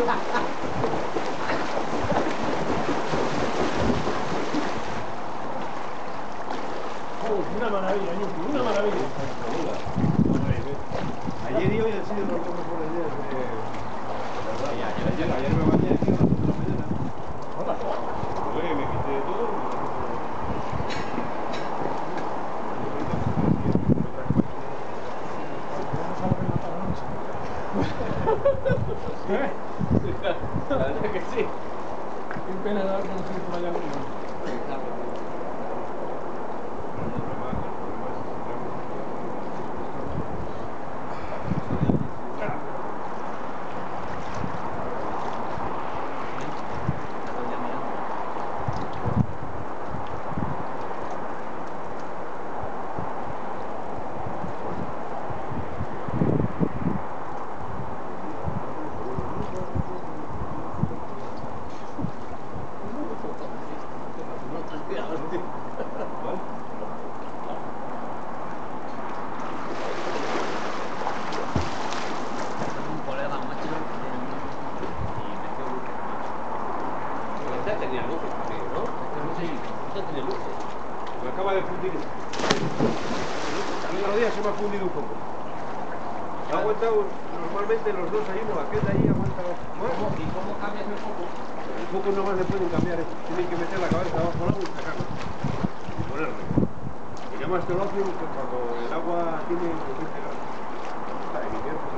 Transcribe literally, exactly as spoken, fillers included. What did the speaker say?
Una maravilla, Yuki, una maravilla. Ayer y hoy han sido los dos mejores días de... Ayer, ayer, ayer me bañé aquí a las ocho de la mañana. Hola. Oye, me quité todo. ¿Eh? La verdad que sí. Qué pena de haber conocido por allá mismo. Tenía luces también, ¿no? Sí, esta tiene luces. Me acaba de fundir. El otro día se me ha fundido un poco. Ha aguantado, normalmente los dos ahí, no, aquel de ahí aguanta más. ¿Y cómo cambias el foco? El foco no más le pueden cambiar, ¿eh? Tienen que meter la cabeza abajo del agua y sacarlo. Y ponerlo. Y además te lo hacen cuando el agua tiene veinte grados. Para el invierno.